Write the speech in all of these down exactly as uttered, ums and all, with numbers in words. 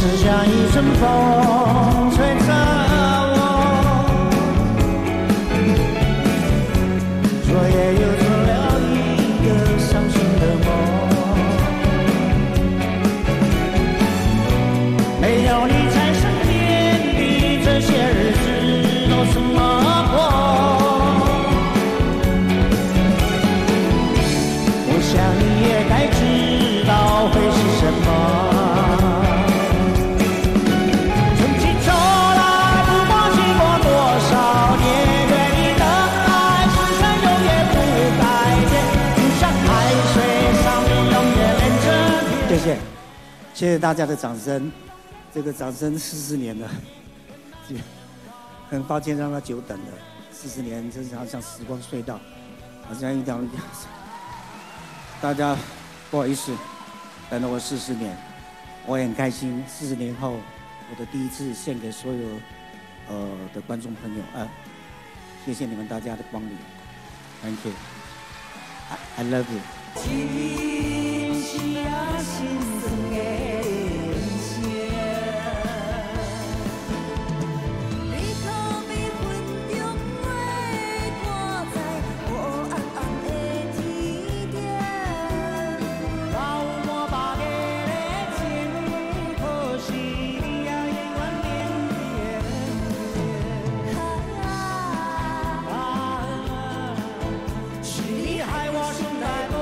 是像一阵风吹着我，昨夜又做了一个伤心的梦。没有你在身边的这些日子都怎么过？我想你也该知道会是什么。谢谢，谢谢大家的掌声，这个掌声四十年了，很抱歉让他久等了，四十年真是好像时光隧道，好像一条，大家不好意思，等了我四十年，我也很开心，四十年后我的第一次献给所有呃的观众朋友啊、呃，谢谢你们大家的光临 ，Thank you， I, I love you。是啊，心酸的人生。你可比云中月挂在黑暗暗的天顶，老满白个的情，可惜你也永远缅甸。是你害我心态不。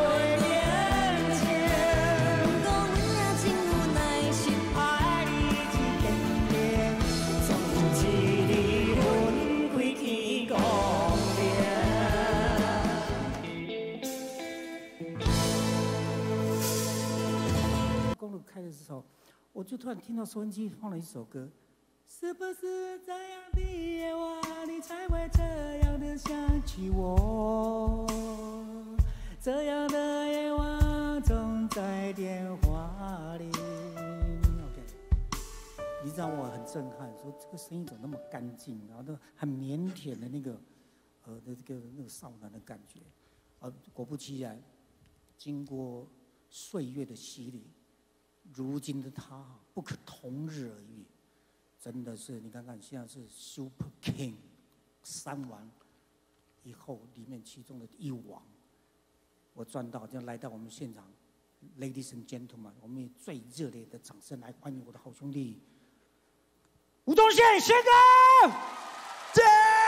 开的时候，我就突然听到收音机放了一首歌，是不是这样的夜晚，你才会这样的想起我？这样的夜晚总在电话里。OK， 你知道我很震撼，说这个声音怎么那么干净，然后都很腼腆的那个，呃的这个那个少男的感觉，啊，果不其然，经过岁月的洗礼。如今的他不可同日而语，真的是你看看，现在是 Super King 三王以后里面其中的一王，我赚到就来到我们现场 ，Ladies and Gentlemen， 我们以最热烈的掌声来欢迎我的好兄弟吴宗宪宪哥， 姐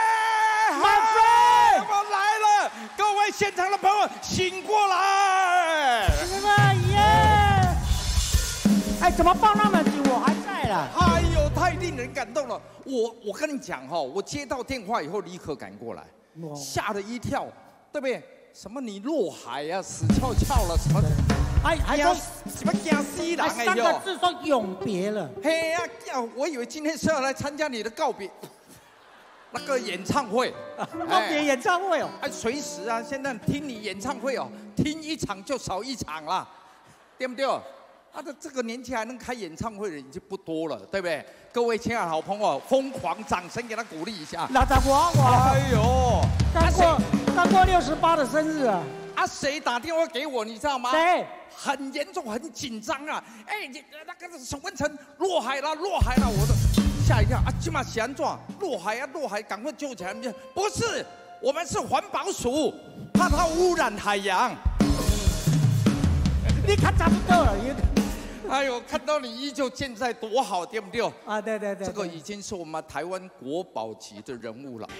，My friend， 我来了，各位现场的朋友醒过来， 兄弟们耶！哎，怎么报那么久？我还在啦！ 哎呦，太令人感动了！我我跟你讲哈、哦，我接到电话以后立刻赶过来，吓了一跳，对不对？什么你落海啊，死翘翘了，什么？ 还还说什么惊死人哎呦！三个字说永别了。 嘿呀、啊，我以为今天是要来参加你的告别那个演唱会， 告别演唱会哦。 哎，随时啊，现在听你演唱会哦，听一场就少一场啦，对不对？他的这个年纪还能开演唱会的人已经不多了，对不对？各位亲爱的好朋友，疯狂掌声给他鼓励一下。 那咱我我， 哎呦， 刚过刚过六十八的生日啊！ 啊，谁打电话给我，你知道吗？ 谁？ 很严重，很紧张啊！哎，你那个沈文成落海了，落海了，我都吓一跳啊！今晚安怎落海啊，落海，赶快救起来！不是，我们是环保署，怕它污染海洋。 你看差不多了。 哎呦，看到你依旧健在，多好，对不对？ 啊，对对对， 这个已经是我们台湾国宝级的人物了。